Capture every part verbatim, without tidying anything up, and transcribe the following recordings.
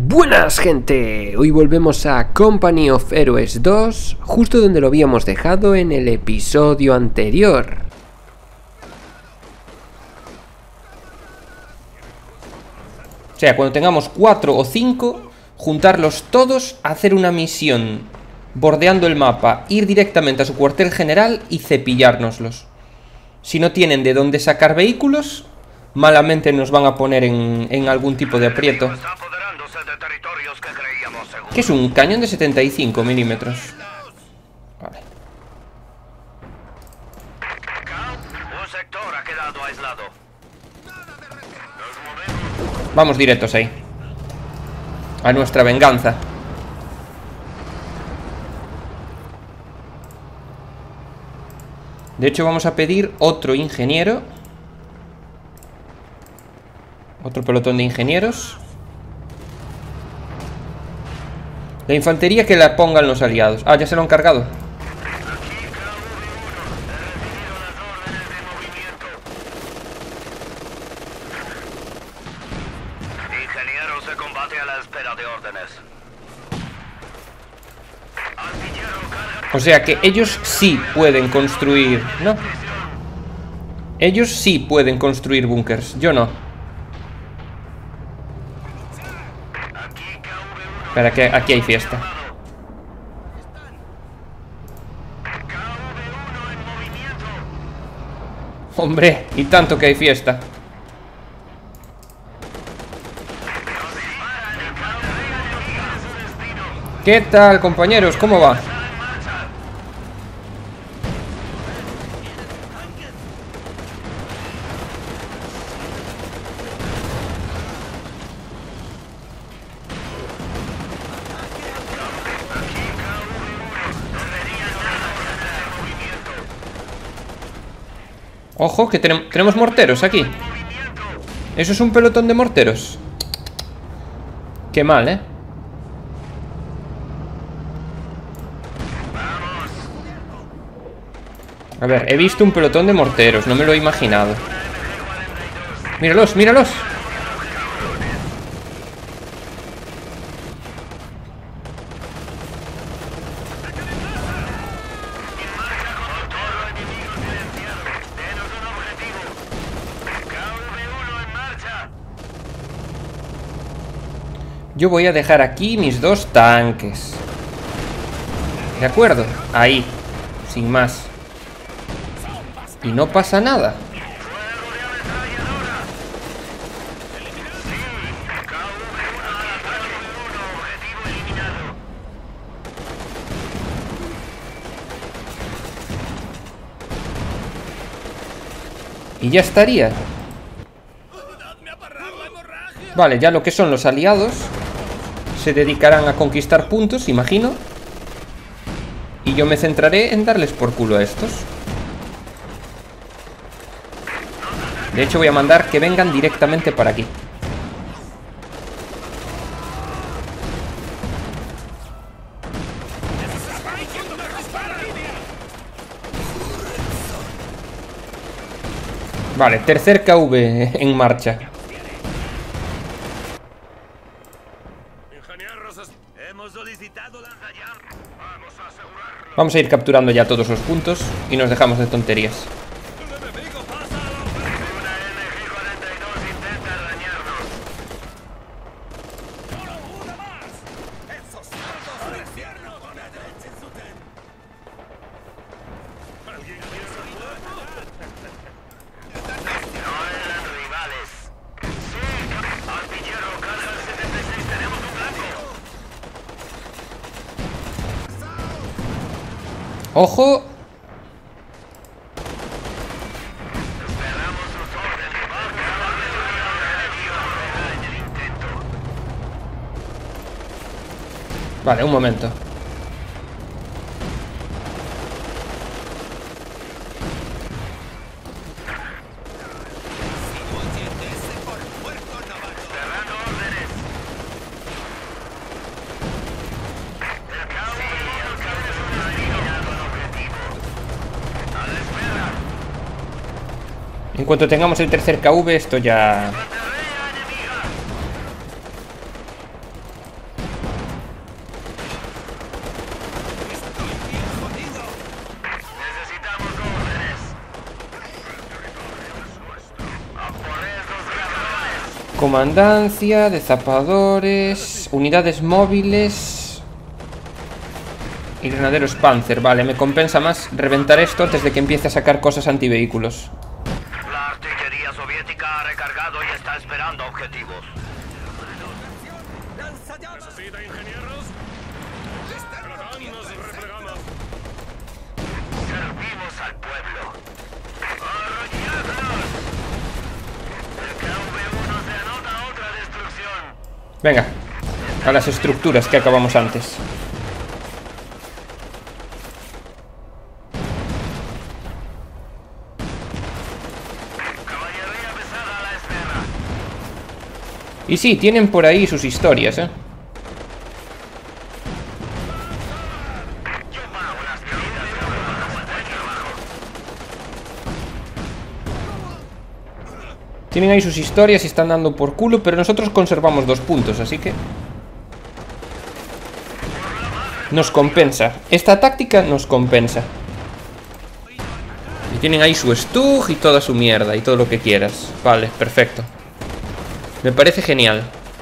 Buenas gente, hoy volvemos a Company of Heroes dos, justo donde lo habíamos dejado en el episodio anterior. O sea, cuando tengamos cuatro o cinco, juntarlos todos, hacer una misión bordeando el mapa, ir directamente a su cuartel general y cepillárnoslos. Si no tienen de dónde sacar vehículos, malamente nos van a poner en, en algún tipo de aprieto. ¿Qué es un cañón de setenta y cinco milímetros? Vale. Vamos directos ahí. A nuestra venganza. De hecho vamos a pedir otro ingeniero. Otro pelotón de ingenieros. La infantería que la pongan los aliados. Ah, ya se lo han cargado. Ingenieros de combate a la espera de órdenes. O sea que ellos sí pueden construir, ¿no? Ellos sí pueden construir búnkers, yo no. Espera, que aquí hay fiesta. Hombre, y tanto que hay fiesta. ¿Qué tal, compañeros? ¿Cómo va? Ojo, que tenemos, tenemos morteros aquí. Eso es un pelotón de morteros. Qué mal, ¿eh? A ver, he visto un pelotón de morteros, no me lo he imaginado. Míralos, míralos. Yo voy a dejar aquí mis dos tanques. ¿De acuerdo? Ahí. Sin más. Y no pasa nada. Y ya estaría. Vale, ya lo que son los aliados se dedicarán a conquistar puntos, imagino. Y yo me centraré en darles por culo a estos. De hecho voy a mandar que vengan directamente para aquí. Vale, tercer K V en marcha. Vamos a ir capturando ya todos los puntos y nos dejamos de tonterías. ¡Ojo! Vale, un momento. En cuanto tengamos el tercer K V, esto ya... comandancia, de zapadores, unidades móviles y granaderos Panzer. Vale, me compensa más reventar esto antes de que empiece a sacar cosas antivehículos. La artillería soviética ha recargado y está esperando objetivos. ¿Necesita ingenieros? Nos replegamos. Servimos al pueblo. ¡Arrollados! El K V uno se anota otra destrucción. Venga, a las estructuras que acabamos antes. Caballería pesada a la espera. Y sí, tienen por ahí sus historias, ¿eh? Yo pago las medidas de buen trabajo. Tienen ahí sus historias y están dando por culo, pero nosotros conservamos dos puntos, así que... nos compensa. Esta táctica nos compensa. Y tienen ahí su Stug y toda su mierda y todo lo que quieras. Vale, perfecto. Me parece genial.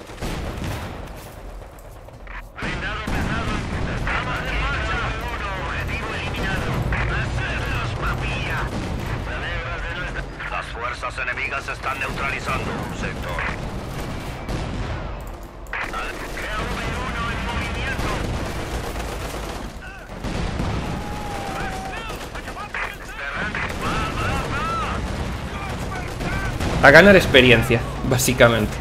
Blindado pesado. Estamos en marcha. Uno, objetivo eliminado. Hacerlos, papilla. Me alegras de nuestra... Las fuerzas enemigas están neutralizando un sector. K V uno en movimiento. A ganar experiencia, básicamente.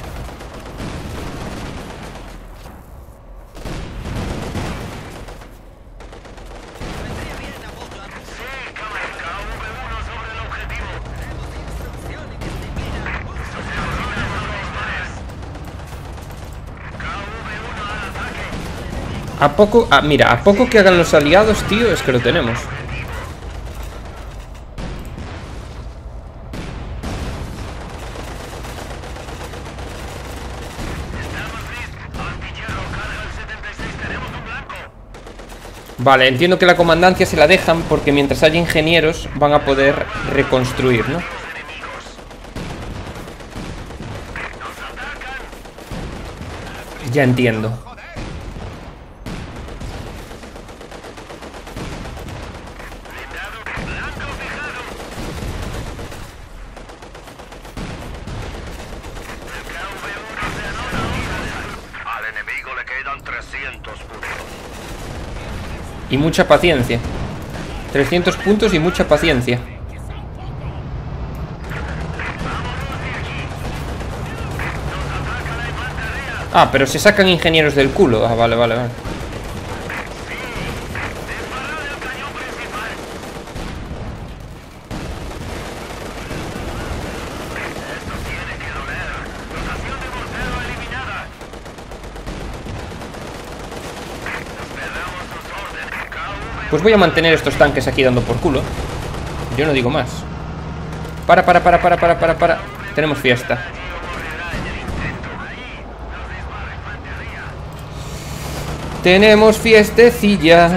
A poco, ah, mira, a poco que hagan los aliados, tío, es que lo tenemos. Vale, entiendo que la comandancia se la dejan porque mientras haya ingenieros van a poder reconstruir, ¿no? Ya entiendo. Al enemigo le quedan trescientos puntos. Y mucha paciencia. trescientos puntos y mucha paciencia. Ah, pero se sacan ingenieros del culo. Ah, vale, vale, vale. Pues voy a mantener estos tanques aquí dando por culo. Yo no digo más. Para, para, para, para, para, para, para. Tenemos fiesta. Tenemos fiestecilla.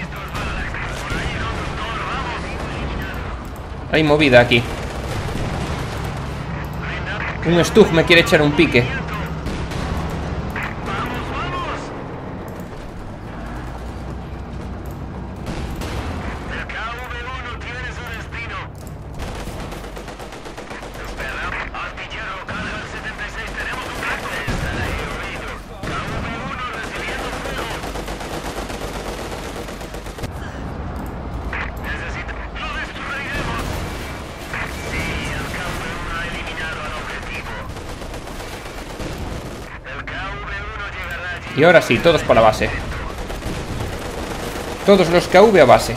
Hay movida aquí. Un Stug me quiere echar un pique. Y ahora sí, todos para la base. Todos los K V a base.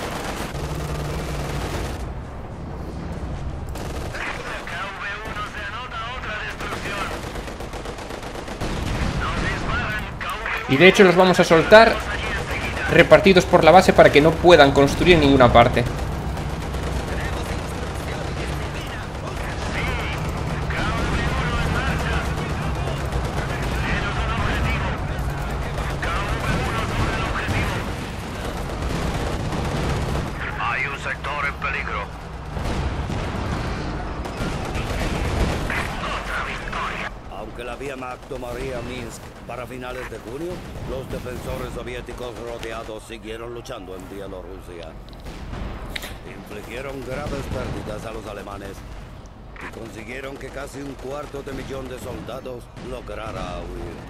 Y de hecho los vamos a soltar repartidos por la base para que no puedan construir en ninguna parte. Hay un sector en peligro. Otra victoria. Wehrmacht tomaría Minsk para finales de junio, los defensores soviéticos rodeados siguieron luchando en Bielorrusia. Infligieron graves pérdidas a los alemanes y consiguieron que casi un cuarto de millón de soldados lograra huir.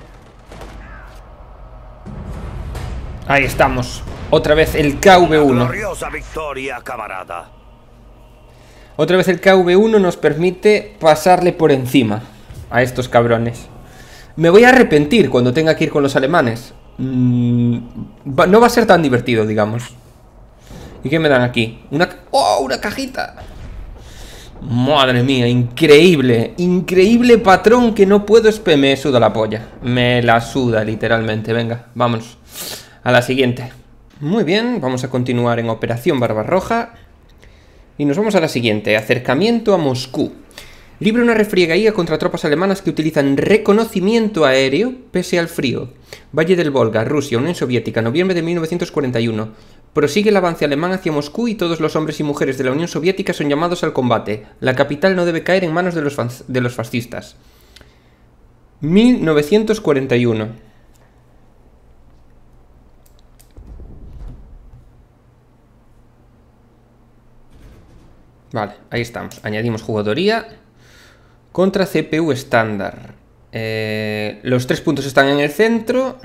Ahí estamos. Otra vez el K V uno. Gloriosa victoria, camarada. Otra vez el K V uno nos permite pasarle por encima a estos cabrones. Me voy a arrepentir cuando tenga que ir con los alemanes. Mm, va, no va a ser tan divertido, digamos. ¿Y qué me dan aquí? Una... ¡Oh! ¡Una cajita! Madre mía, increíble. Increíble patrón que no puedo... Me suda la polla. Me la suda, literalmente. Venga, vámonos a la siguiente. Muy bien, vamos a continuar en Operación Barbarroja. Y nos vamos a la siguiente. Acercamiento a Moscú. Libra una refriegaía contra tropas alemanas que utilizan reconocimiento aéreo pese al frío. Valle del Volga, Rusia, Unión Soviética, noviembre de mil novecientos cuarenta y uno. Prosigue el avance alemán hacia Moscú y todos los hombres y mujeres de la Unión Soviética son llamados al combate. La capital no debe caer en manos de los, de los fascistas. mil novecientos cuarenta y uno. Vale, ahí estamos. Añadimos jugadoría contra C P U estándar. Eh, los tres puntos están en el centro.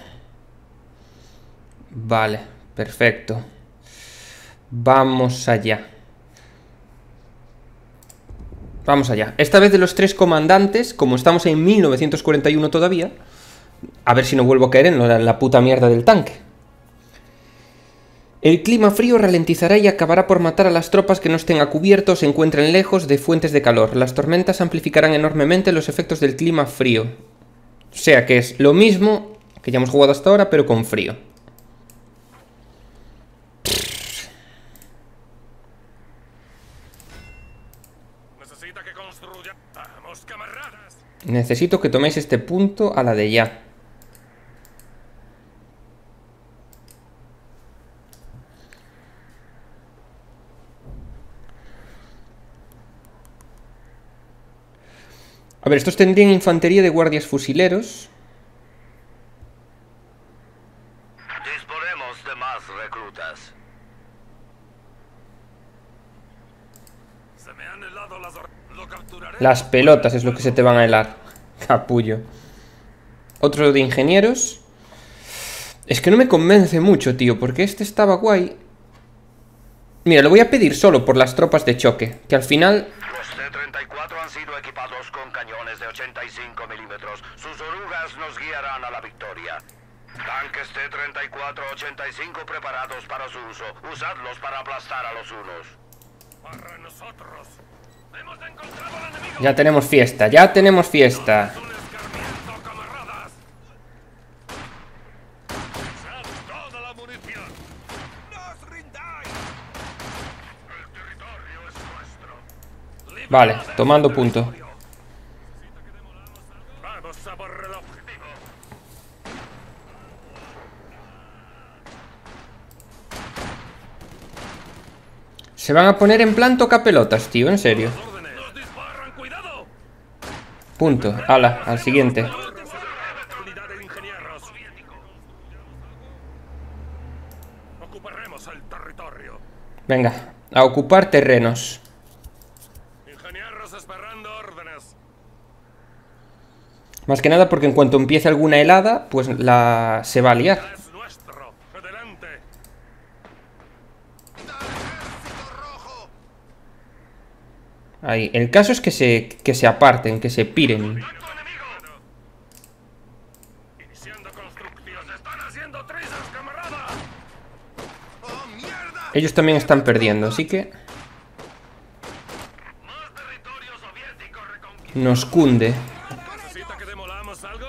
Vale, perfecto. Vamos allá. Vamos allá. Esta vez de los tres comandantes, como estamos en mil novecientos cuarenta y uno todavía, a ver si no vuelvo a caer en la, la puta mierda del tanque. El clima frío ralentizará y acabará por matar a las tropas que no estén a cubierto o se encuentren lejos de fuentes de calor. Las tormentas amplificarán enormemente los efectos del clima frío. O sea que es lo mismo que ya hemos jugado hasta ahora, pero con frío. Necesita que construya. Vamos, camaradas. Necesito que toméis este punto a la de ya. A ver, estos tendrían infantería de guardias fusileros. Disponemos de más reclutas. Se me han helado las or... Lo capturaré. Las pelotas es lo que se te van a helar. Capullo. Otro de ingenieros. Es que no me convence mucho, tío, porque este estaba guay. Mira, lo voy a pedir solo por las tropas de choque, que al final... Los T treinta y cuatro han sido equipados con cañones de ochenta y cinco milímetros. Sus orugas nos guiarán a la victoria. Tanques T treinta y cuatro ochenta y cinco preparados para su uso. Usadlos para aplastar a los unos. Para nosotros. Hemos encontrado al enemigo. Ya tenemos fiesta, ya tenemos fiesta. Un escarmiento, camaradas. Usad toda la munición. ¡Nos rindáis! El territorio es nuestro. Libre Vale, de tomando este punto. territorio. ¿Necesita que demolamos algo? Vamos a por el objetivo. Se van a poner en plan tocapelotas, tío, en serio. ¡Órdenes! ¡Nos disparan! ¡Cuidado! Punto, ala, al siguiente. Unidad de ingenieros. Ocuparemos el territorio. Venga, a ocupar terrenos. Ingenieros esperando órdenes. Más que nada porque en cuanto empiece alguna helada, pues la se va a liar. Es nuestro. Adelante. Ahí, el caso es que se, que se aparten, que se piren. ¡Tu enemigo! Iniciando construcción. ¡Se están haciendo trizas, camarada! ¡Oh, mierda! Ellos también están perdiendo, así que Más territorio soviético reconquistado. nos cunde. ¿Necesita que demolamos algo?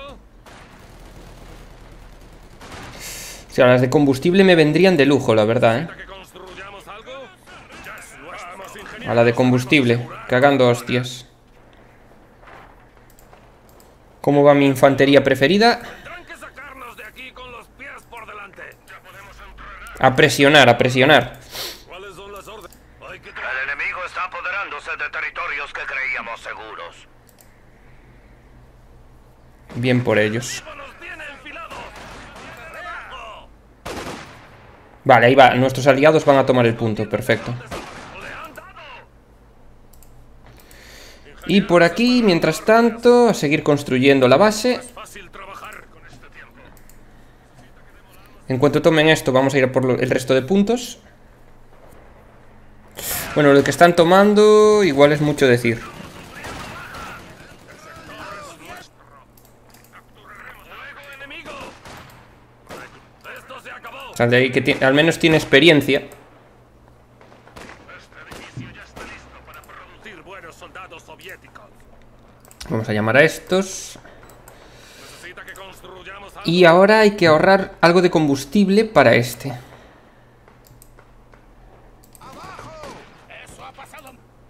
O sea, las de combustible me vendrían de lujo, la verdad, ¿eh? ¿Necesita que construyamos algo? Ya es nuestro. Vamos, ingenieros. A la de combustible, cagando hostias. ¿Cómo va mi infantería preferida? Tendrán que sacarnos de aquí con los pies por delante. Ya podemos entrenar. A presionar, a presionar. ¿Cuáles son las órdenes? Hay que El enemigo está apoderándose de territorios que creíamos seguros. Bien por ellos. ¡Nos tiene enfilados! Vale, ahí va. Nuestros aliados van a tomar el punto. Perfecto. ¡Le han dado! Y por aquí, mientras tanto, a seguir construyendo la base. Fácil trabajar con este tiempo. En cuanto tomen esto, vamos a ir a por lo- el resto de puntos. Bueno, lo que están tomando igual es mucho decir. ¡Fuego enemigo! ¡Esto se acabó! O sea, de ahí que ti- al menos tiene experiencia. Este edificio ya está listo para producir buenos soldados soviéticos. Vamos a llamar a estos. Necesita que construyamos algo. Y ahora hay que ahorrar algo de combustible para este. ¡Eso ha pasado!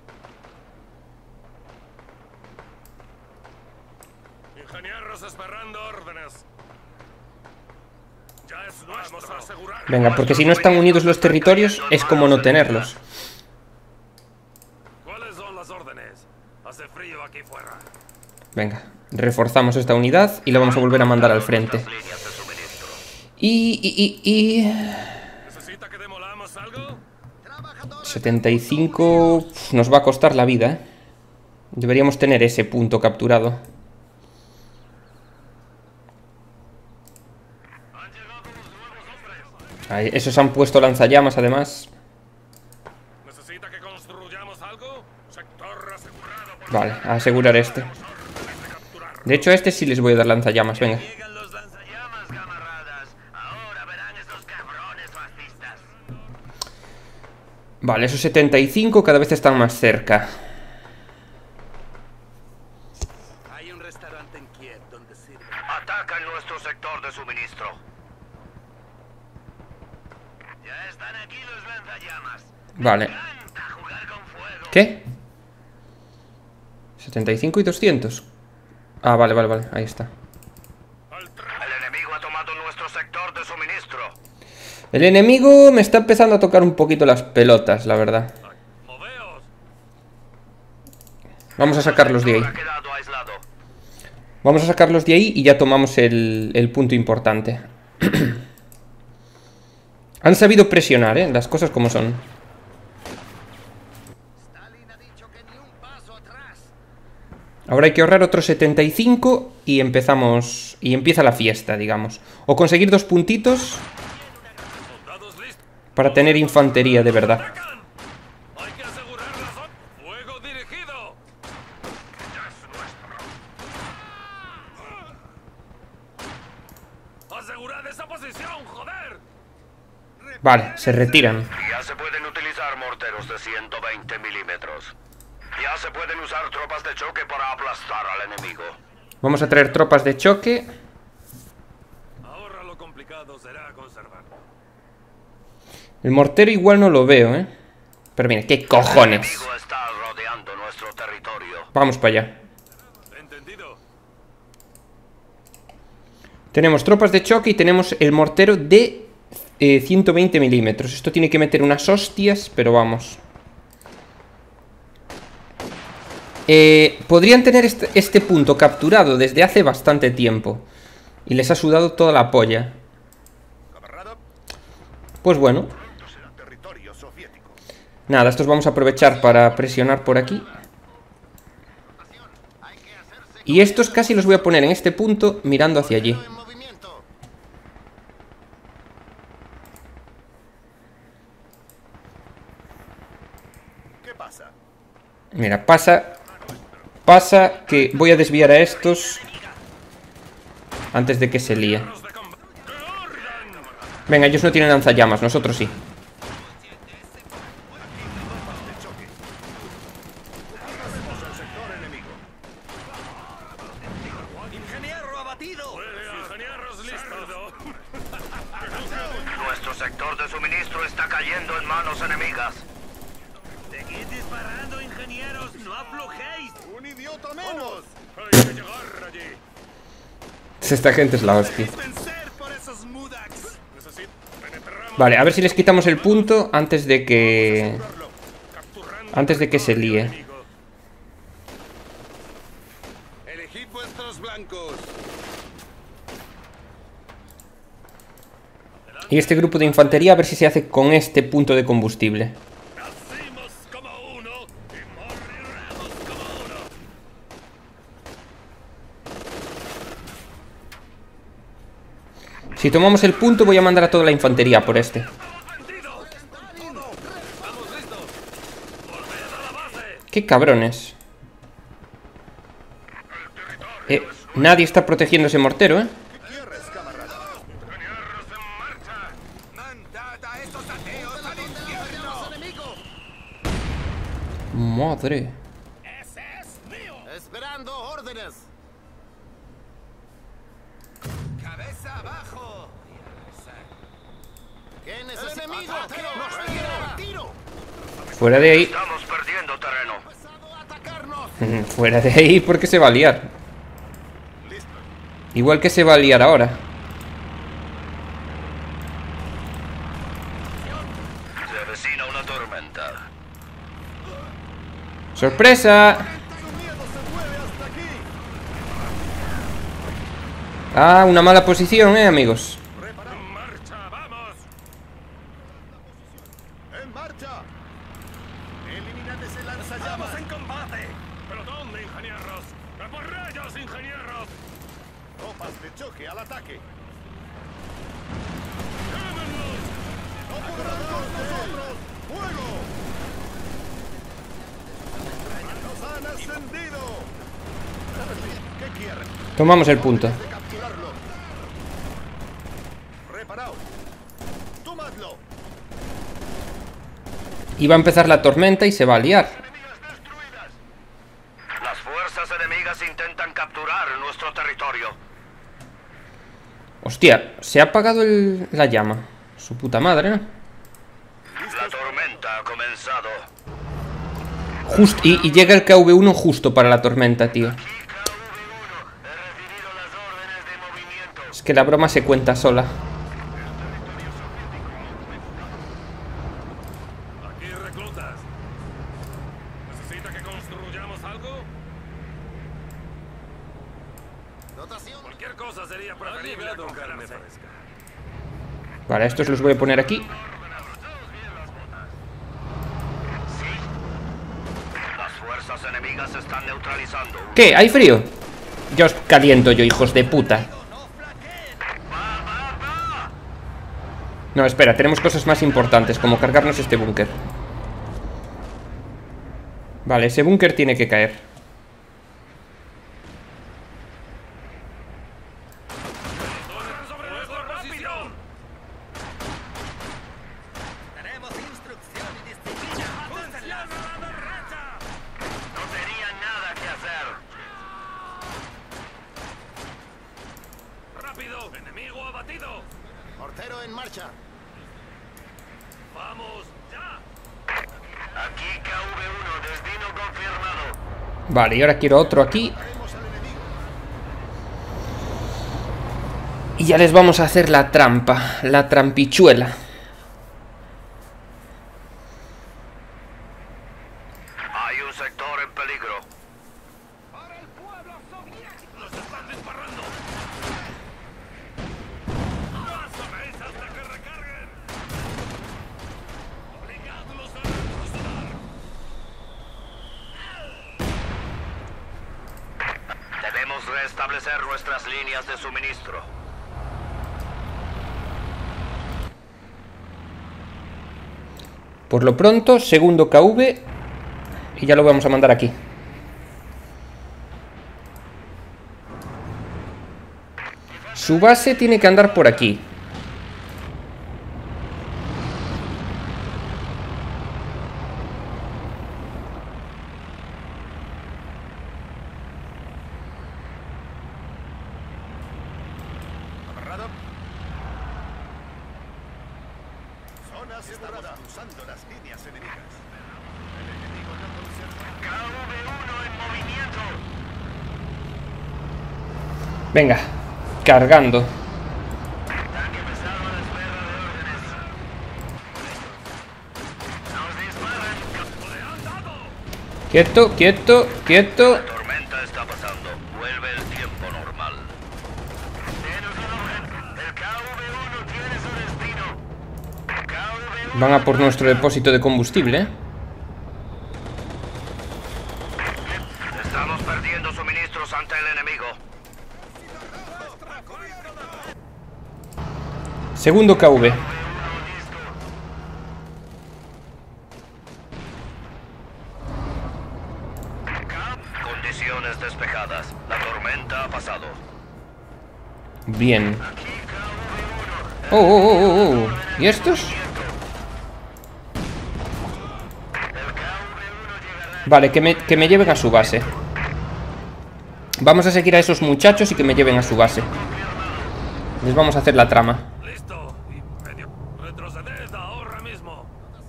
Ingenieros esperando órdenes. Ya es nuestro. Vamos a asegurar. Venga, porque si no están unidos los territorios, es como no tenerlos. ¿Cuáles son las órdenes? Hace frío aquí fuera. Venga, reforzamos esta unidad y la vamos a volver a mandar al frente. Líneas de suministro. Y... y, y, y... ¿Necesita que demolamos algo? setenta y cinco... uf, nos va a costar la vida, ¿eh? Deberíamos tener ese punto capturado. Han llegado los nuevos hombres. Ahí, esos han puesto lanzallamas, además. ¿Necesita que construyamos algo? Sector asegurado por Vale, a asegurar este. órdenes de capturar. De hecho, a este sí les voy a dar lanzallamas, venga. Llegan los lanzallamas, camaradas. Ahora verán esos cabrones fascistas. Vale, esos setenta y cinco cada vez están más cerca. Hay un restaurante en Kiev donde sirve. Atacan nuestro sector de suministro. Ya están aquí los lanzallamas. Vale. Encanta jugar con fuego. ¿Qué? setenta y cinco y doscientos. Ah, vale, vale, vale, ahí está. Al tra- El enemigo ha tomado nuestro sector de suministro. El enemigo me está empezando a tocar un poquito las pelotas, la verdad. Moveos. Vamos a sacarlos de ahí. Ha quedado aislado. Vamos a sacarlos de ahí y ya tomamos el, el punto importante. Han sabido presionar, ¿eh? Las cosas como son. Stalin ha dicho que ni un paso atrás. Ahora hay que ahorrar otros setenta y cinco y empezamos... Y empieza la fiesta, digamos. O conseguir dos puntitos Soldados listos. para tener infantería de verdad. ¡Atacan! Hay que asegurar la zona. ¡Fuego dirigido! Ya es nuestro. ¡Asegurad esa posición, joder! Vale, se retiran. Ya se pueden utilizar morteros de ciento veinte milímetros. Ya se pueden usar tropas de choque para aplastar al enemigo. Vamos a traer tropas de choque. Ahora lo complicado será conservarlo. El mortero igual no lo veo, ¿eh? Pero mira, ¿qué cojones? El enemigo está rodeando nuestro territorio. Vamos para allá. ¿Entendido? Tenemos tropas de choque y tenemos el mortero de eh, ciento veinte milímetros. Esto tiene que meter unas hostias, pero vamos. Eh, podrían tener este, este punto capturado desde hace bastante tiempo. Y les ha sudado toda la polla. Pues bueno. Nada, estos vamos a aprovechar para presionar por aquí. Y estos casi los voy a poner en este punto mirando hacia allí. En movimiento. ¿Qué pasa? Mira, pasa... Pasa que voy a desviar a estos antes de que se líe. ¡Los de combate! ¡Que orden! Venga, ellos no tienen lanzallamas, nosotros sí. ¡Ingeniero abatido! ¡Ingenieros listos! Nuestro sector de suministro está cayendo en manos enemigas. Seguid disparando, ingenieros. No aflojéis. ¡Un idiota menos! ¡Hay que llegar allí! Esta gente es la hostia. Vencer por esos mudax. Necesito... Penetramos... Vale, a ver si les quitamos el punto antes de que... Capturando Antes de que se líe. enemigo. Elegid vuestros blancos. Y este grupo de infantería a ver si se hace con este punto de combustible. Nacimos como uno y moriremos como uno. Si tomamos el punto voy a mandar a toda la infantería por este. ¡Qué cabrones! Eh, nadie está protegiendo ese mortero, ¿eh? Madre. Esperando órdenes. Cabeza abajo. ¿Qué necesita? ¡El enemigo! ¡Nos tiro! Fuera de ahí. Estamos perdiendo terreno. ¡Empezado a atacarnos! Fuera de ahí porque se va a liar. Igual que se va a liar ahora. Se avecina una tormenta. ¡Sorpresa! Ah, una mala posición, eh, amigos. ¡En marcha, vamos! ¡En marcha! ¡Eliminad ese lanzallamas! ¡Estamos en combate! ¿Pero dónde, ingenieros? ¡A por ellos, ingenieros! ¡Tropas de choque al ataque! ¡Quémenlos! ¡No podrán con nosotros! ¡Fuego! ¡Nos han ascendido! ¿Qué quieren? Tomamos el punto. De capturarlo. Reparaos. Tomadlo. Y va a empezar la tormenta y se va a liar. Enemigas destruidas. Las fuerzas enemigas intentan capturar nuestro territorio. Hostia, se ha apagado el- la llama. Su puta madre, ¿no? La tormenta ha comenzado. Justo, y, y llega el K V uno justo para la tormenta, tío. I K V uno, he recibido las órdenes de movimiento. Es que la broma se cuenta sola. Aquí, reclutas. ¿Necesita que construyamos algo? Dotación. Cualquier cosa sería preferible a congelarse. Vale, estos los voy a poner aquí. Las fuerzas enemigas se están neutralizando. ¿Qué? ¿Hay frío? Ya os caliento yo, hijos de puta. No, espera, tenemos cosas más importantes, como cargarnos este búnker. Vale, ese búnker tiene que caer. ¡Sobre nuestra posición! Tenemos instrucción y disciplina. ¡Atención a la derecha! No tenía nada que hacer. ¡Rápido! ¡Enemigo abatido! Mortero en marcha. ¡Vamos, ya! Aquí K V uno, destino confirmado. Vale, y ahora quiero otro aquí. Y ya les vamos a hacer la trampa, la trampichuela. Hay un sector en peligro. ¡Nos están disparando! ¡No sabéis hasta que recarguen! ¡Obligadlos a retroceder! Debemos restablecer nuestras líneas de suministro. Por lo pronto, segundo K V. Y ya lo vamos a mandar aquí. Su base tiene que andar por aquí. Amarrado. Zona asegurada. Cruzando las líneas enemigas. El enemigo no conserva. K V uno en movimiento. Venga, cargando. Tanque pesado a la espera de órdenes. Nos disparan. ¡Le han dado! Quieto, quieto, quieto. La tormenta está pasando. Vuelve el tiempo normal. Denos un orden. El K V uno tiene su destino. Van a por nuestro depósito de combustible, ¿eh? Estamos perdiendo suministros ante el enemigo. Segundo K V. Condiciones despejadas. La tormenta ha pasado. Bien. Oh, oh, oh, oh, oh. ¿Y estos? Vale, que me, que me lleven a su base. Vamos a seguir a esos muchachos y que me lleven a su base. Les vamos a hacer la trama. Listo. Y medio. Retroceded ahora mismo.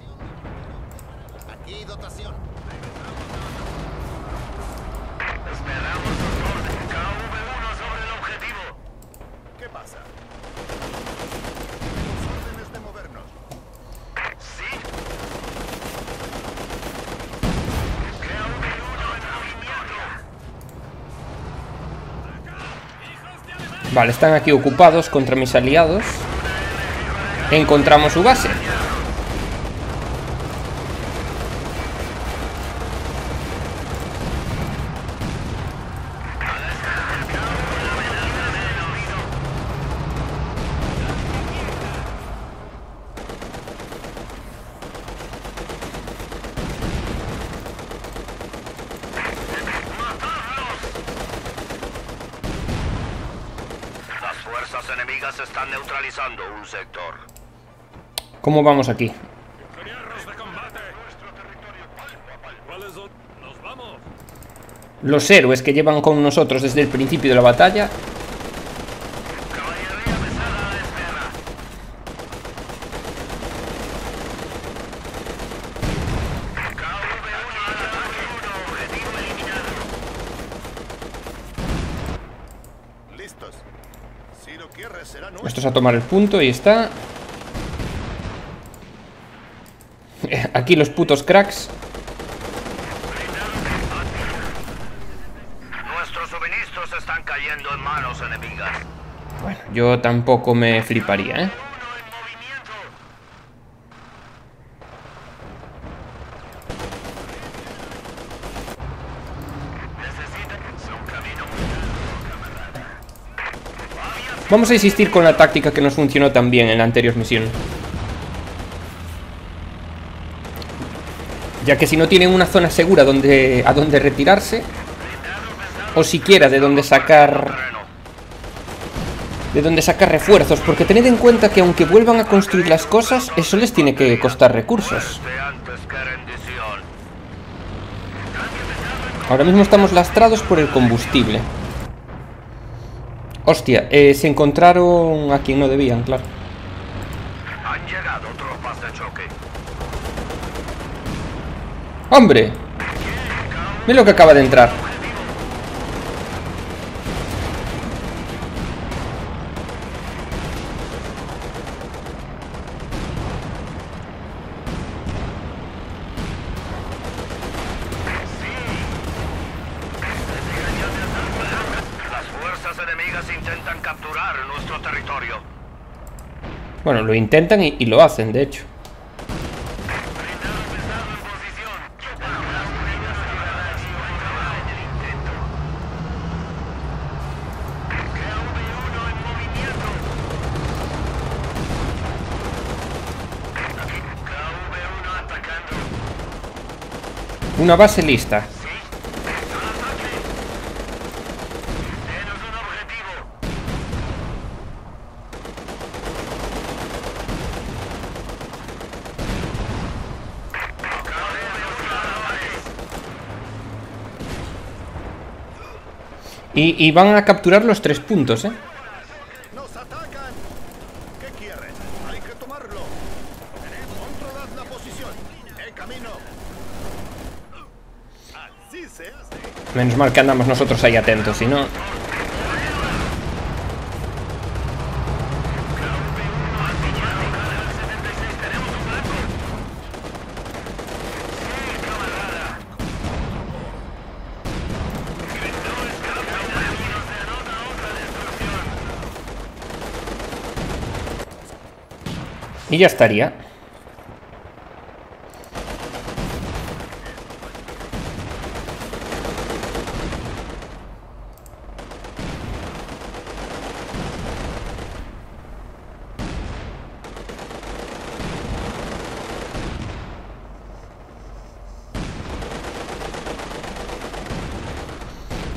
Aquí dotación. Esperamos sus órdenes. K V uno sobre el objetivo. ¿Qué pasa? Tenemos órdenes de movernos. ¿Sí? K V uno en movimiento. Vale, están aquí ocupados contra mis aliados. Encontramos su base. Las fuerzas enemigas están neutralizando un sector. ¿Cómo vamos aquí? Ingenieros de combate. ¿Cuáles son? Nos vamos. Los héroes que llevan con nosotros desde el principio de la batalla. Caballería pesada a la espera. K V uno, objetivo eliminado. Listos. Si lo quieres, será nuestro. Esto es a tomar el punto y está. Aquí los putos cracks. Nuestros suministros están cayendo en manos enemigas. Bueno, yo tampoco me fliparía, ¿eh? Uno en movimiento. Necesitan un camino. Vamos a insistir con la táctica que nos funcionó tan bien en la anterior misión. Ya que si no tienen una zona segura donde, a donde retirarse, o siquiera de donde sacar de donde sacar refuerzos, porque tened en cuenta que aunque vuelvan a construir las cosas, eso les tiene que costar recursos. De antes que rendición. Ahora mismo estamos lastrados por el combustible. Hostia, eh, se encontraron a quien no debían, claro. Han llegado tropas de choque. ¡Hombre! Mira lo que acaba de entrar. Las fuerzas enemigas intentan capturar nuestro territorio. Bueno, lo intentan y, y lo hacen, de hecho. Una base lista. Y, y van a capturar los tres puntos, ¿eh? ¡Nos atacan! ¿Qué quieren? Hay que tomarlo. Controlad la posición. ¡En camino! Así se hace. Menos mal que andamos nosotros ahí atentos, si no... Y ya estaría.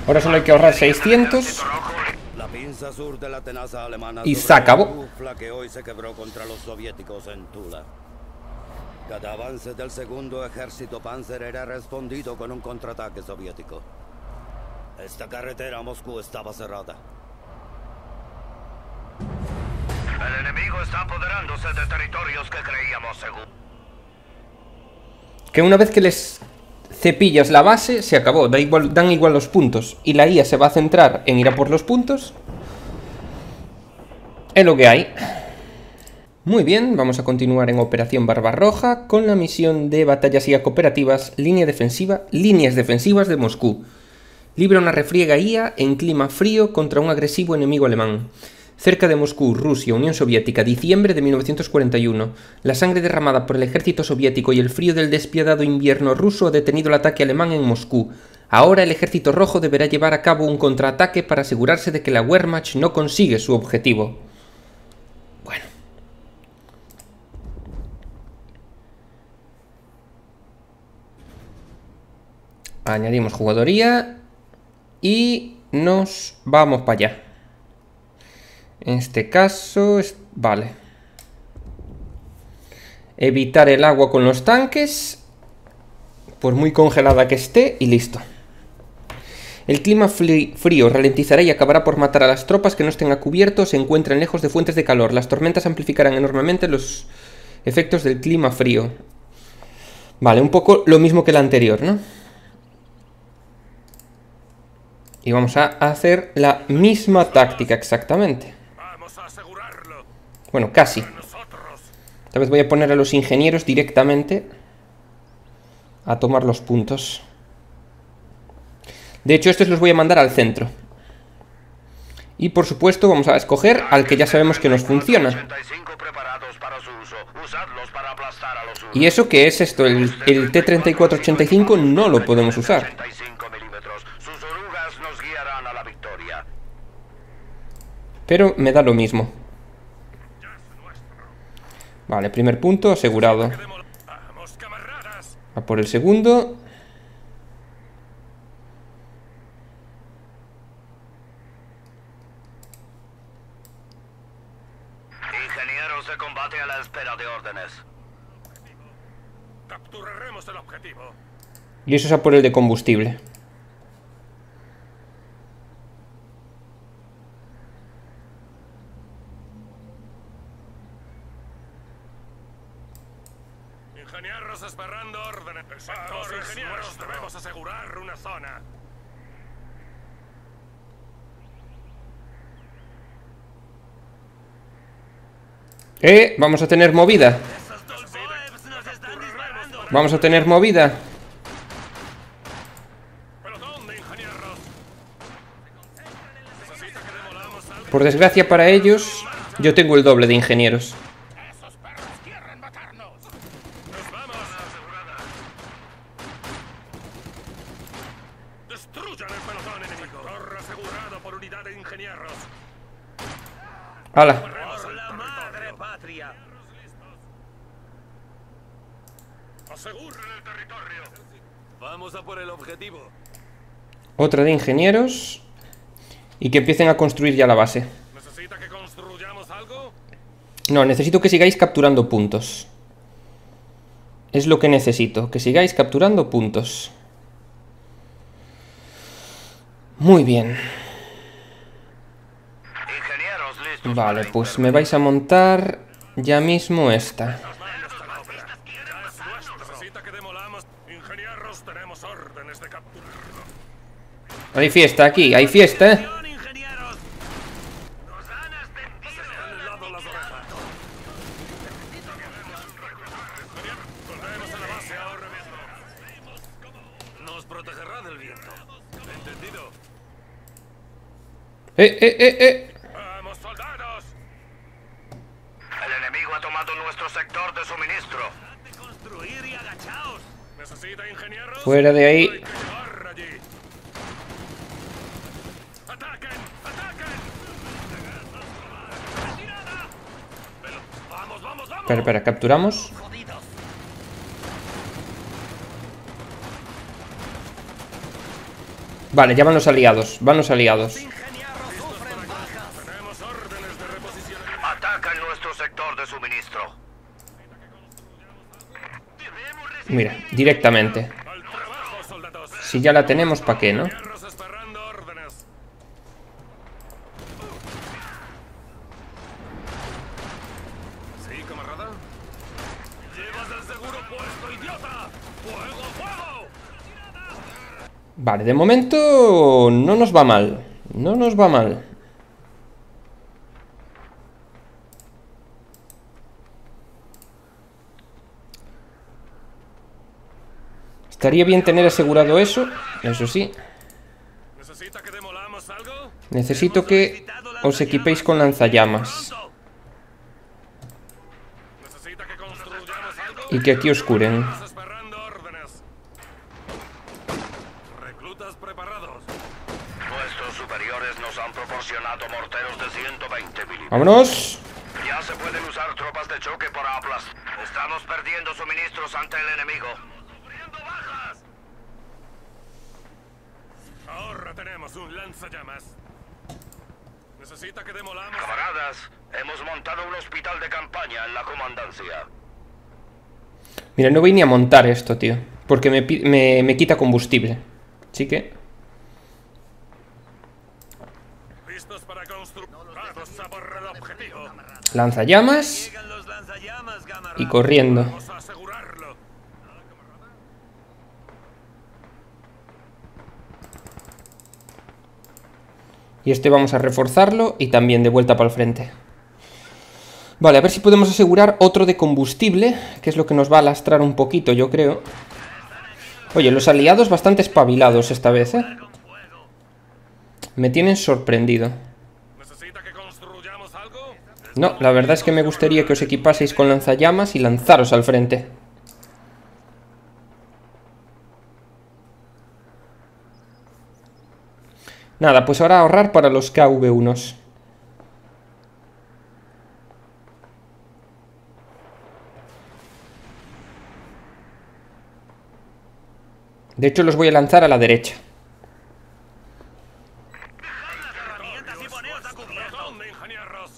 Ahora solo hay que ahorrar seiscientos. La pinza sur de la tenaza alemana Y sobre se acabó. Ufla, que hoy se quebró contra los soviéticos en Tula. Cada avance del segundo ejército Panzer era respondido con un contraataque soviético. Esta carretera a Moscú estaba cerrada. El enemigo está apoderándose de territorios que creíamos seguros. Que una vez que les cepillas la base, se acabó. Da igual, dan igual los puntos. Y la I A se va a centrar en ir a por los puntos. Es lo que hay. Muy bien, vamos a continuar en Operación Barbarroja con la misión de batallas I A cooperativas, línea defensiva, líneas defensivas de Moscú. Libra una refriega I A en clima frío contra un agresivo enemigo alemán. Cerca de Moscú, Rusia, Unión Soviética, diciembre de mil novecientos cuarenta y uno. La sangre derramada por el ejército soviético y el frío del despiadado invierno ruso ha detenido el ataque alemán en Moscú. Ahora el ejército rojo deberá llevar a cabo un contraataque para asegurarse de que la Wehrmacht no consigue su objetivo. Bueno. Añadimos jugadoría y nos vamos para allá. En este caso, es... vale. Evitar el agua con los tanques, por muy congelada que esté, y listo. El clima frío ralentizará y acabará por matar a las tropas que no estén a cubierto o se encuentren lejos de fuentes de calor. Las tormentas amplificarán enormemente los efectos del clima frío. Vale, un poco lo mismo que el anterior, ¿no? Y vamos a hacer la misma táctica exactamente. Bueno, casi. Esta vez voy a poner a los ingenieros directamente a tomar los puntos. De hecho, estos los voy a mandar al centro. Y por supuesto vamos a escoger al que ya sabemos que nos funciona. Y eso que es esto, el, el T treinta y cuatro ochenta y cinco no lo podemos usar. Pero me da lo mismo. Vale, primer punto asegurado. A por el segundo. Ingenieros de combate a la espera de órdenes. Capturaremos el objetivo. Y eso es a por el de combustible. Ingenieros esperando órdenes. Vamos, ingenieros, debemos asegurar una zona. Eh, vamos a tener movida. Vamos a tener movida. Por desgracia para ellos, yo tengo el doble de ingenieros. ¡Hala! Por la madre patria. Aseguren el territorio. Vamos a por el objetivo. Otra de ingenieros. Y que empiecen a construir ya la base. ¿Necesita que construyamos algo? No, necesito que sigáis capturando puntos. Es lo que necesito, que sigáis capturando puntos. Muy bien. Vale, pues me vais a montar ya mismo esta. Hay fiesta aquí, hay fiesta, ¿eh? Nos protegerá del viento. ¿Entendido? ¡Eh, eh, eh, eh! ¡Vamos, soldados! El enemigo ha tomado nuestro sector de suministro. Construir y agachaos. ¿Necesita ingenieros? Fuera de ahí. Hay que llegar allí. ¡Ataquen! ¡Ataquen! ¡Retirada! ¡Vamos, vamos, vamos! Espera, espera, capturamos. Vale, ya van los aliados. Van los aliados. Tenemos órdenes de reposición. Atacan nuestro sector de suministro. Mira, directamente. Al trabajo, soldados. Si ya la tenemos, ¿para qué, no? Hierros esperando órdenes. Sí, camarada. Llevas el seguro puesto, idiota. ¡Fuego, fuego! Vale, de momento no nos va mal. No nos va mal. Estaría bien tener asegurado eso. Eso sí. ¿Necesita que demolamos algo? Necesito que os equipéis con lanzallamas. ¿Necesita que construyamos algo? Y que aquí os curen. Estamos esperando órdenes. Reclutas preparados. Nuestros superiores nos han proporcionado morteros de ciento veinte milímetros. ¡Vámonos! Ya se pueden usar tropas de choque para aplastar. Estamos perdiendo suministros ante el enemigo. ¡Sufriendo bajas! Ahora tenemos un lanzallamas. ¿Necesita que demolamos? Camaradas, hemos montado un hospital de campaña en la comandancia. Mira, no voy ni a montar esto, tío. Porque me, pi- me, me quita combustible. Así que... Listos para construir. Vamos a por el objetivo. Lanzallamas. Llegan los lanzallamas, camarada. Y corriendo. Vamos a asegurarlo. Y este vamos a reforzarlo y también de vuelta para el frente. Vale, a ver si podemos asegurar otro de combustible, que es lo que nos va a lastrar un poquito, yo creo. Oye, los aliados bastante espabilados esta vez, ¿eh? Me tienen sorprendido. ¿Necesita que construyamos algo? No, la verdad es que me gustaría que os equipaseis con lanzallamas y lanzaros al frente. Nada, pues ahora ahorrar para los K V unos. De hecho, los voy a lanzar a la derecha. Herramientas y poneos a cubierto. ¿Dónde, ingenieros?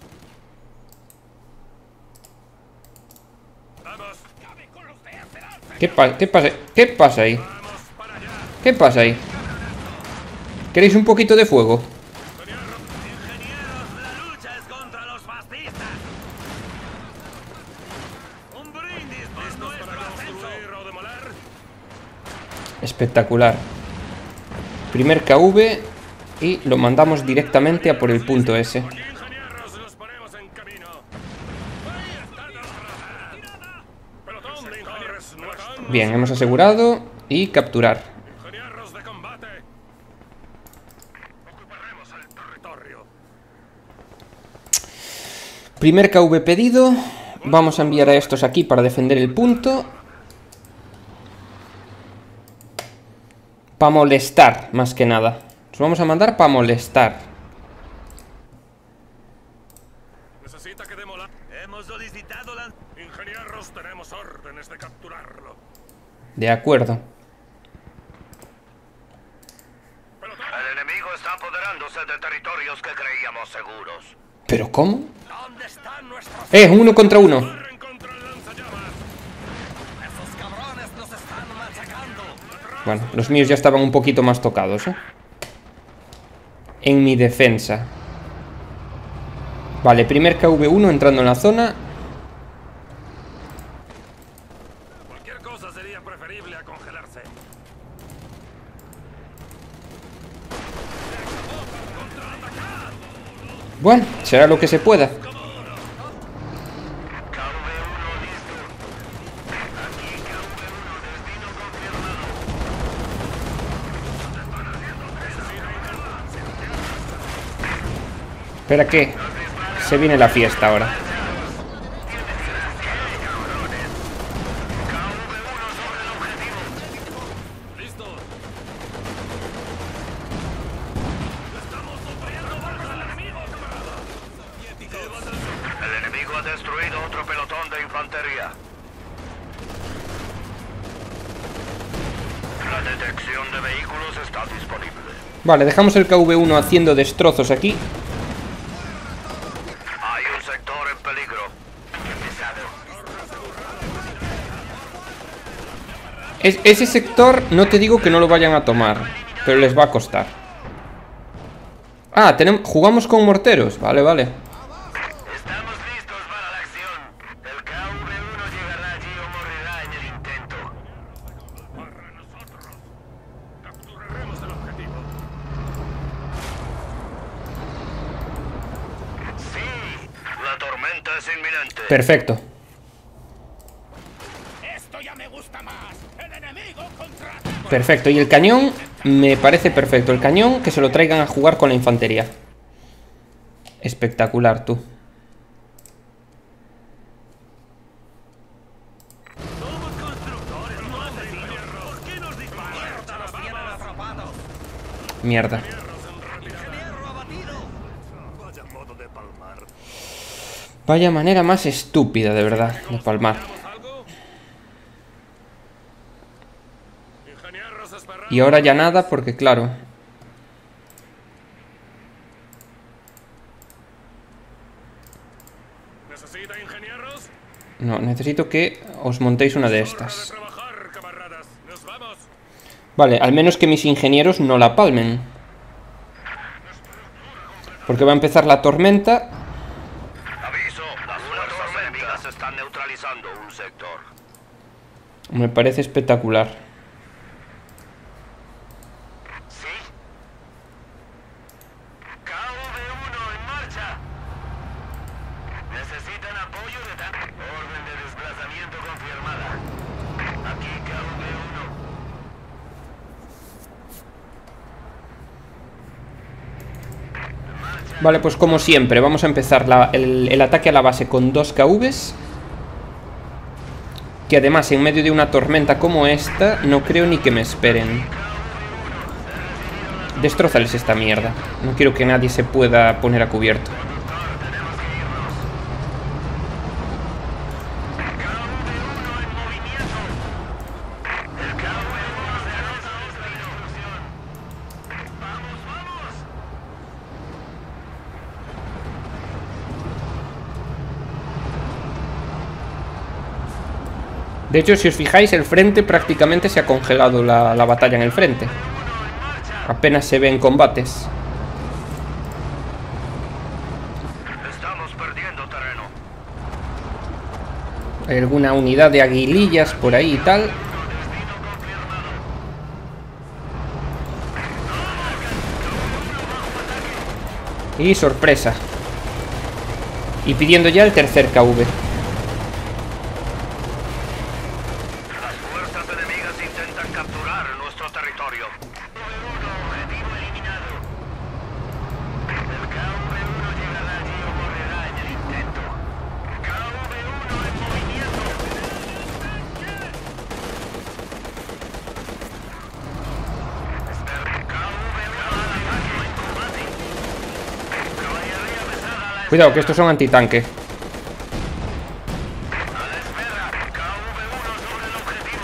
Vamos. ¿Qué, pa qué pasa? ¿Qué pasa ahí? Vamos para allá. ¿Qué pasa ahí? ¿Queréis un poquito de fuego? Ingenieros, la lucha es contra los fascistas. Un brindis por ¿Listos nuestro para ascenso. construir o demoler? Espectacular. Primer K V y lo mandamos directamente a por el punto S. Aquí, ingenieros, los ponemos en camino. Ahí están los ratas. Pelotón de ingenieros nuestros. Bien, hemos asegurado y capturar. Ingenieros de combate. Ocuparemos el territorio. Primer K V pedido. Vamos a enviar a estos aquí para defender el punto. Para molestar, más que nada. Los vamos a mandar para molestar. Necesita que demolar. Hemos solicitado la... Ingenieros, tenemos órdenes de capturarlo. De acuerdo. Pelotón. El enemigo está apoderándose de territorios que creíamos seguros. ¿Pero cómo? ¿Dónde están nuestros? Eh, uno contra uno. Corren contra el lanzallamas. Esos cabrones nos están machacando. Bueno, los míos ya estaban un poquito más tocados, ¿eh? En mi defensa. Vale, primer K V uno entrando en la zona. Cualquier cosa sería preferible a congelarse. Bueno, será lo que se pueda. Espera que se viene la fiesta ahora. Listo. El enemigo ha destruido otro pelotón de infantería. La detección de vehículos está disponible. Vale, dejamos el K V uno haciendo destrozos aquí. Hay un sector en peligro. Es, ese sector no te digo que no lo vayan a tomar, pero les va a costar. Ah, tenemos, jugamos con morteros. Vale, vale. Estamos listos para la acción. El K V uno llegará allí o morirá en el intento. Para nosotros. Capturaremos el objetivo. Sí, la tormenta es inminente. Perfecto. Esto ya me gusta más. El enemigo contraataca. Perfecto. Y el cañón me parece perfecto. El cañón que se lo traigan a jugar con la infantería. Espectacular, tú. Somos constructores, no asesinos. ¿Por qué nos disparan? Los tienen atrapados. Mierda. Ingeniero abatido. Vaya modo de palmar. Vaya manera más estúpida, de verdad, de palmar. ¿Algo? Ingenieros esperando. Y ahora ya nada, porque claro... ¿Necesita ingenieros? No, necesito que os montéis una de Hora de estas. trabajar, camaradas. Nos vamos. Vale, al menos que mis ingenieros no la palmen. Porque va a empezar la tormenta. Aviso, las fuerzas enemigas están neutralizando un sector. Me parece espectacular. ¿Sí? K V uno en marcha. Necesitan apoyo de tan... Orden de desplazamiento confirmada. Aquí K V uno. Vale, pues como siempre, vamos a empezar la- el, el ataque a la base con dos K Vs. Que además, en medio de una tormenta como esta, no creo ni que me esperen. Destrózales esta mierda. No quiero que nadie se pueda poner a cubierto. De hecho, si os fijáis, el frente prácticamente se ha congelado la, la batalla en el frente. Apenas se ven combates. Estamos perdiendo terreno. Hay alguna unidad de aguilillas por ahí y tal. Y sorpresa. Y pidiendo ya el tercer K V. Las fuerzas enemigas intentan capturar nuestro territorio. uno, objetivo eliminado. El K V uno llegará allí o morirá en el intento. K V uno en movimiento. Espera, K V uno al ataque en combate. Caballería pesada a la Cuidado, que estos son antitanque. A la espera, K V uno sobre el objetivo.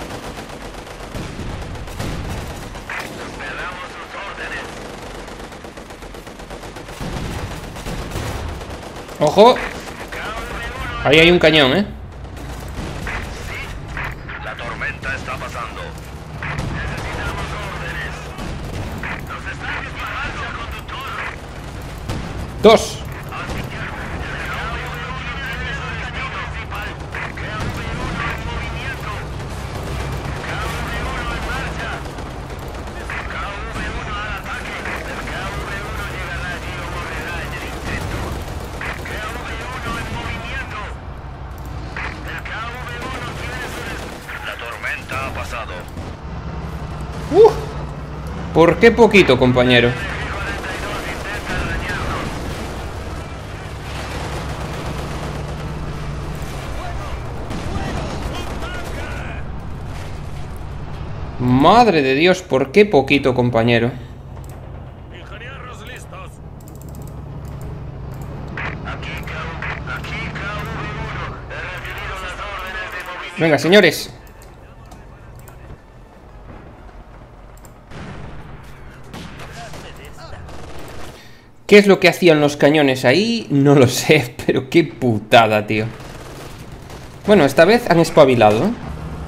Esperamos sus órdenes. ¡Ojo! Ahí hay un cañón, ¿eh? La tormenta está pasando. Necesitamos órdenes. Nos están disparando, conductor. ¡Dos! Ha pasado. ¡Uh! ¿Por qué poquito, compañero? Madre de Dios, ¿por qué poquito, compañero? Ingenieros listos. Aquí K V, aquí K V uno. He recibido las órdenes de movimiento. Venga, señores. ¿Qué es lo que hacían los cañones ahí? No lo sé, pero qué putada, tío. Bueno, esta vez han espabilado, ¿eh?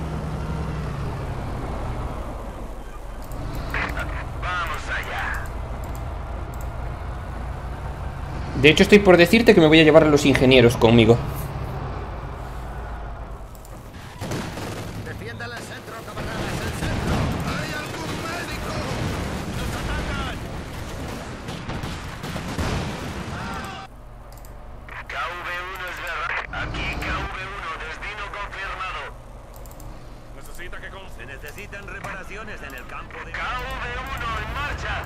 De hecho, estoy por decirte que me voy a llevar a los ingenieros conmigo. Defiendan el centro, camaradas, el centro. ¿Hay algún médico? ¡Nos atacan! K V uno es verdad. Aquí K V uno, destino confirmado. Necesita que con... Se necesitan reparaciones en el campo de... K V uno en marcha.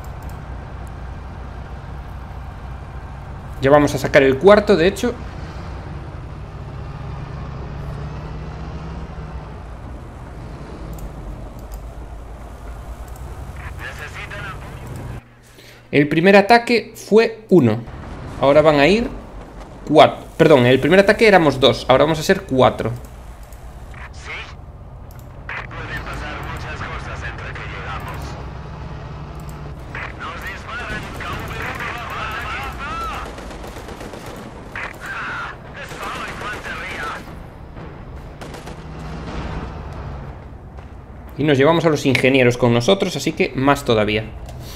Ya vamos a sacar el cuarto, de hecho. Necesitan apoyo. El primer ataque fue uno. Ahora van a ir cuatro. Perdón, el primer ataque éramos dos. Ahora vamos a ser cuatro. ¿Sí? Pueden pasar muchas cosas entre que llegamos. Nos disparan. K V uno bajo ataque. ¡Ah! Es solo infantería. Y nos llevamos a los ingenieros con nosotros, así que más todavía.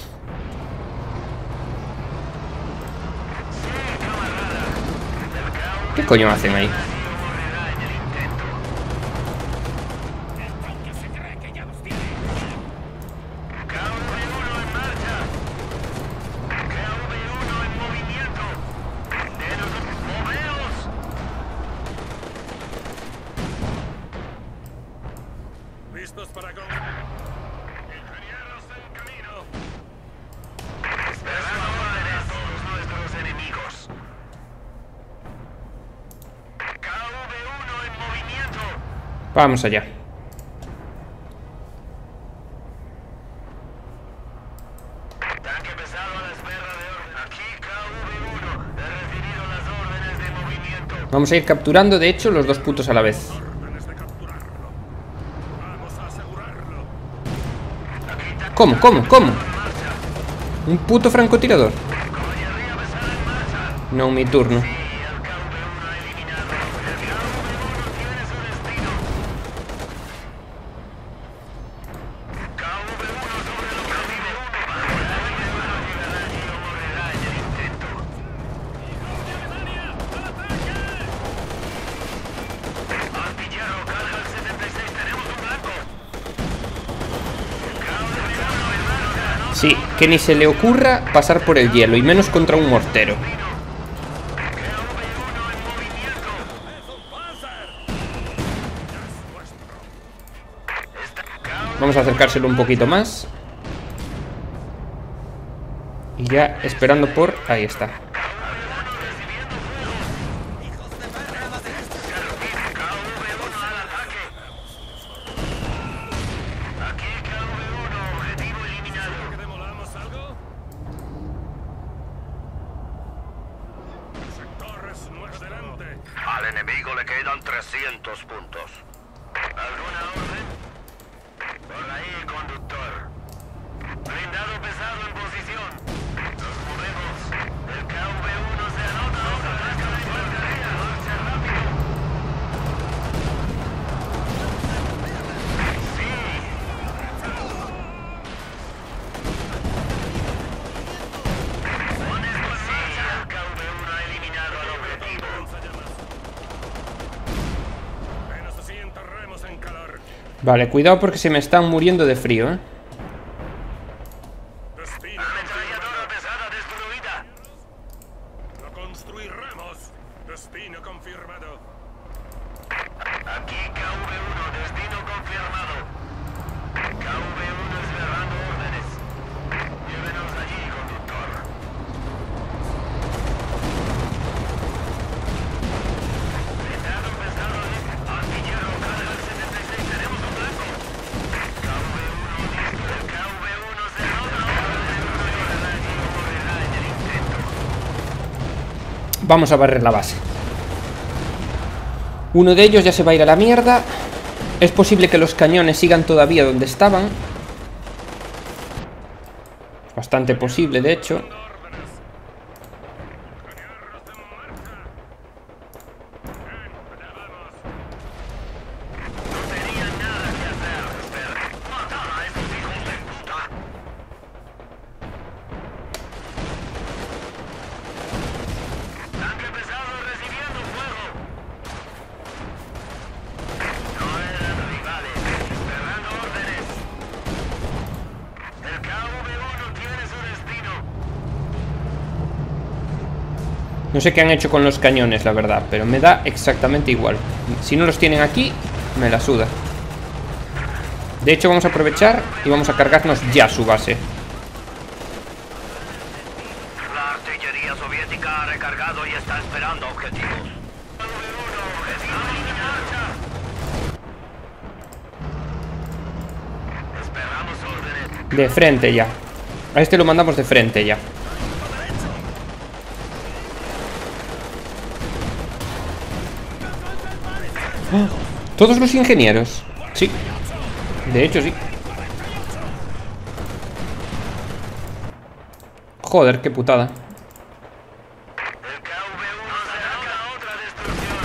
¿Qué coño hacen ahí? K V uno en marcha. K V uno en movimiento. Denos, moveos. ¿Listos para con... Ingenieros en camino? Esperando órdenes a todos nuestros enemigos. K V uno en movimiento. Vamos allá. Tanque pesado a la espera de orden. Aquí K V uno. He recibido las órdenes de movimiento. Vamos a ir capturando, de hecho, los dos putos a la vez. Órdenes de capturarlo. Vamos a asegurarlo. Aquí está. ¿Cómo? ¿Cómo? ¿Cómo? ¿Un puto francotirador? Caballería pesada en marcha. No, mi turno. Sí, el K V uno ha eliminado. El K V uno tiene su destino. K V uno sobre el objetivo. Bajo el ataque llegará y o morirá en el intento. Artillero, carga el setenta y seis. Tenemos un blanco. K V uno en marcha. Sí, que ni se le ocurra pasar por el hielo, y menos contra un mortero. K V uno en movimiento. Está K V Vamos a acercárselo un poquito más. Y ya esperando por... Ahí está. Aquí K V uno, objetivo eliminado. ¿Que demolamos algo? Sectores nueve delante. Al enemigo le quedan trescientos puntos. ¿Alguna orden? Por ahí, conductor. Blindado pesado en posición. Nos movemos. El K V uno se anota. Nos ataca la infantería. Marcha rápido. Sí. Con esto sí, el K V uno ha eliminado al objetivo. Menos así enterremos en calor. Vale, cuidado porque se me están muriendo de frío, ¿eh? Destino Ametralladora pesada destruida. confirmado. Lo construiremos. Destino confirmado. Aquí K V uno, destino confirmado. K V uno esperando órdenes. Llévenos allí, conductor. Blindado pesado, artillero, carga el setenta y seis. Tenemos un blanco. K V uno listo. El K V uno se anota. Morirá allí o morirá en el intento. Vamos a barrer la base. Uno de ellos ya se va a ir a la mierda. Es posible que los cañones sigan todavía donde estaban. Bastante posible, de hecho. No sé qué han hecho con los cañones, la verdad, pero me da exactamente igual. Si no los tienen aquí, me la suda. De hecho, vamos a aprovechar y vamos a cargarnos ya su base. La artillería soviética ha recargado y está esperando objetivos. Esperamos órdenes. De frente ya. A este lo mandamos de frente ya. ¡Oh! ¿Todos los ingenieros? Sí. De hecho, sí. Joder, qué putada. El K V uno saca otra destrucción.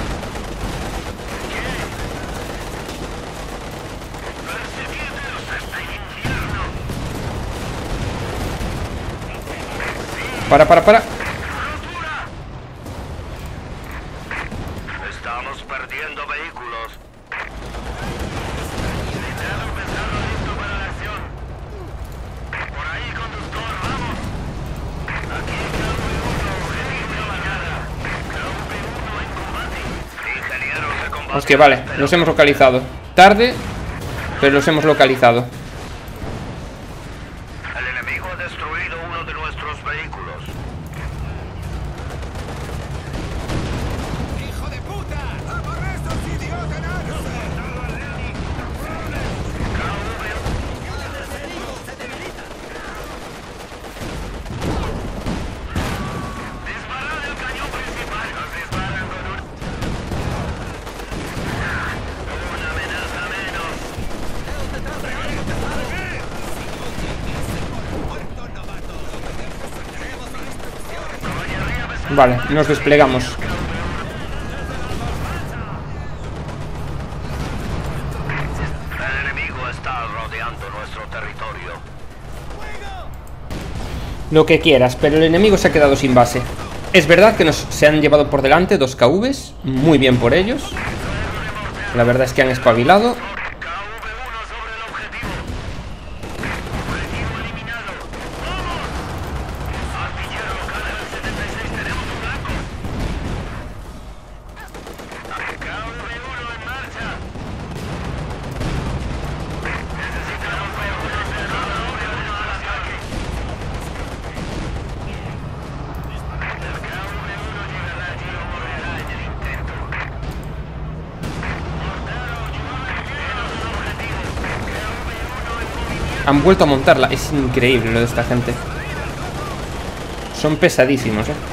Perseguidlos hasta el infierno. Para, para, para. Estamos perdiendo vehículos. Por ahí, conductor, vamos. Aquí K V uno, objetivo eliminado. K V uno en combate. Ingenieros de combate. Hostia, vale, los hemos localizado. Tarde, pero los hemos localizado. El enemigo ha destruido uno de nuestros vehículos. ¡Hijo de puta! ¡A por estos idiotas enanos! Disparad el cañón principal. Nos disparan con un... Una amenaza menos. Vale, nos desplegamos. El enemigo está rodeando nuestro territorio. Lo que quieras, pero el enemigo se ha quedado sin base. Es verdad que nos se han llevado por delante dos K Vs. Muy bien por ellos. La verdad es que han espabilado. K V uno sobre el objetivo. Objetivo eliminado. ¡Vamos! Artillero local en el setenta y seis. Tenemos un blanco. K V uno en marcha. Necesitamos vehículos de K V uno al ataque. El K V uno llegará allí o morirá en el intento. Han vuelto a montarla. Es increíble lo de esta gente. Son pesadísimos, eh.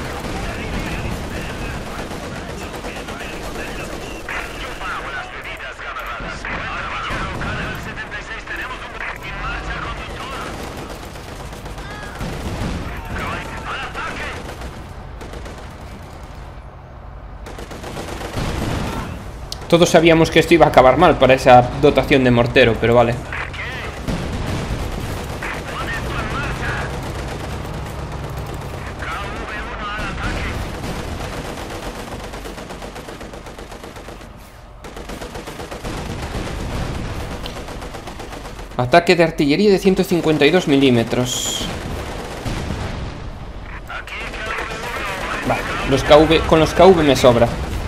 Todos sabíamos que esto iba a acabar mal para esa dotación de mortero, pero vale. Ataque de artillería de ciento cincuenta y dos milímetros. Vale, los K V, con los K V me sobra.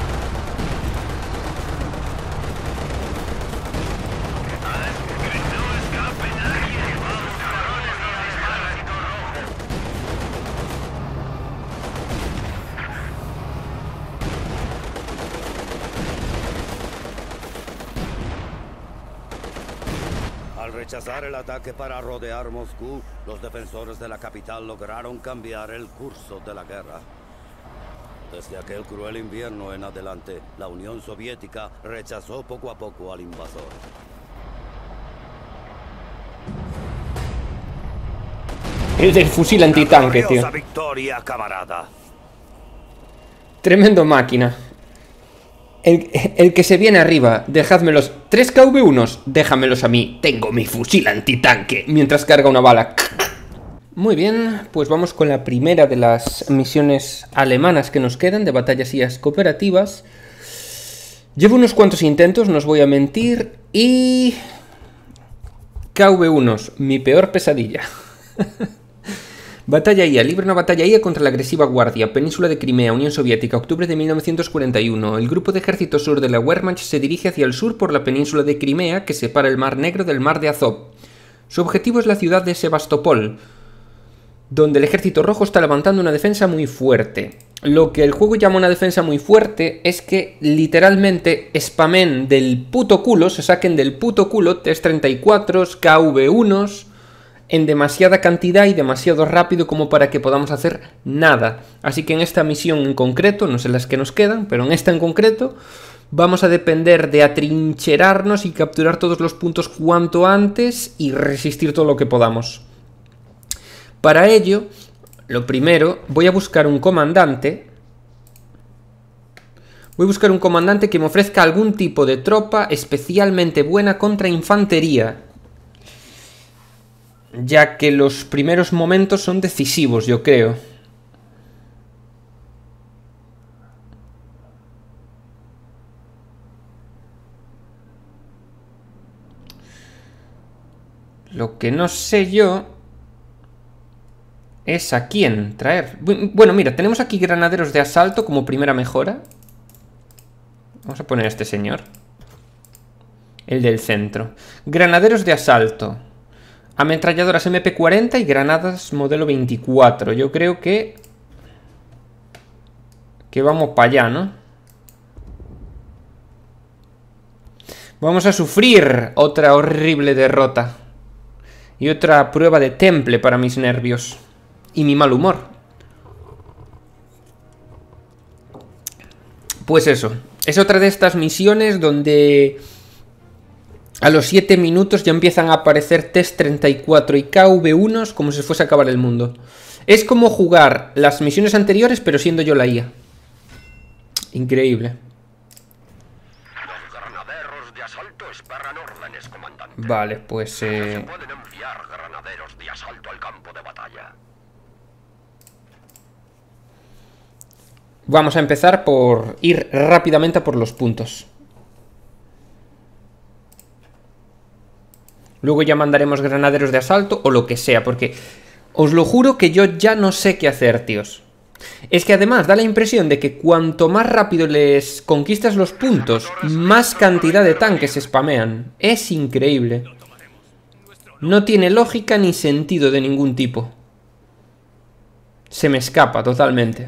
Al rechazar el ataque para rodear Moscú, los defensores de la capital lograron cambiar el curso de la guerra. Desde aquel cruel invierno en adelante, la Unión Soviética rechazó poco a poco al invasor. El del fusil antitanque, tío. Victoria, camarada. Tremendo máquina. El, el que se viene arriba, dejádmelos. Tres K V unos, déjamelos a mí. Tengo mi fusil antitanque. Mientras carga una bala. Muy bien, pues vamos con la primera de las misiones alemanas que nos quedan, de batallas I A S cooperativas. Llevo unos cuantos intentos, no os voy a mentir. Y... K V unos, mi peor pesadilla. Batalla I A. Libra una batalla I A contra la agresiva Guardia. Península de Crimea, Unión Soviética, octubre de mil novecientos cuarenta y uno. El grupo de ejército sur de la Wehrmacht se dirige hacia el sur por la península de Crimea, que separa el Mar Negro del Mar de Azov. Su objetivo es la ciudad de Sebastopol, donde el ejército rojo está levantando una defensa muy fuerte. Lo que el juego llama una defensa muy fuerte es que literalmente spamen del puto culo, se saquen del puto culo T treinta y cuatro, K V uno en demasiada cantidad y demasiado rápido como para que podamos hacer nada. Así que en esta misión en concreto, no sé las que nos quedan, pero en esta en concreto vamos a depender de atrincherarnos y capturar todos los puntos cuanto antes y resistir todo lo que podamos. Para ello, lo primero, voy a buscar un comandante. Voy a buscar un comandante que me ofrezca algún tipo de tropa especialmente buena contra infantería, ya que los primeros momentos son decisivos, yo creo. Lo que no sé yo es a quién traer. Bueno, mira, tenemos aquí granaderos de asalto como primera mejora. Vamos a poner a este señor, el del centro. Granaderos de asalto, ametralladoras M P cuarenta y granadas modelo veinticuatro. Yo creo que Que vamos para allá, ¿no? Vamos a sufrir otra horrible derrota y otra prueba de temple para mis nervios y mi mal humor. Pues eso, es otra de estas misiones donde a los siete minutos ya empiezan a aparecer T treinta y cuatro y K V uno como si fuese a acabar el mundo. Es como jugar las misiones anteriores pero siendo yo la I A. Increíble. Los granaderos de asalto esperan órdenes, comandante. Vale, pues eh... Se pueden enviar granaderos de asalto al campo de batalla. vamos a empezar por ir rápidamente a por los puntos. Luego ya mandaremos granaderos de asalto o lo que sea, porque os lo juro que yo ya no sé qué hacer, tíos. Es que además da la impresión de que cuanto más rápido les conquistas los puntos, más cantidad de tanques spamean. Es increíble. No tiene lógica ni sentido de ningún tipo. Se me escapa totalmente.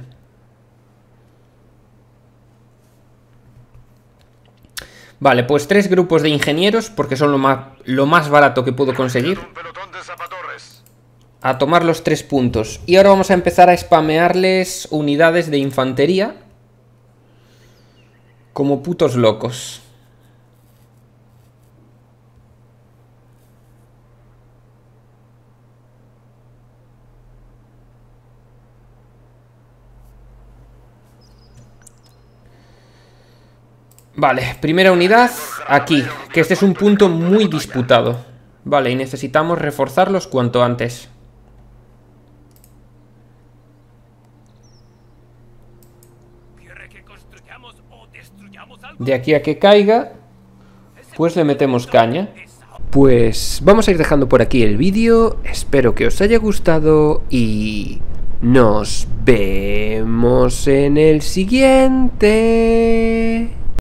Vale, pues tres grupos de ingenieros, porque son lo más, lo más barato que puedo conseguir. A tomar los tres puntos. Y ahora vamos a empezar a spamearles unidades de infantería como putos locos. Vale, primera unidad aquí, que este es un punto muy disputado. Vale, y necesitamos reforzarlos cuanto antes. De aquí a que caiga, pues le metemos caña. Pues vamos a ir dejando por aquí el vídeo. Espero que os haya gustado y nos vemos en el siguiente.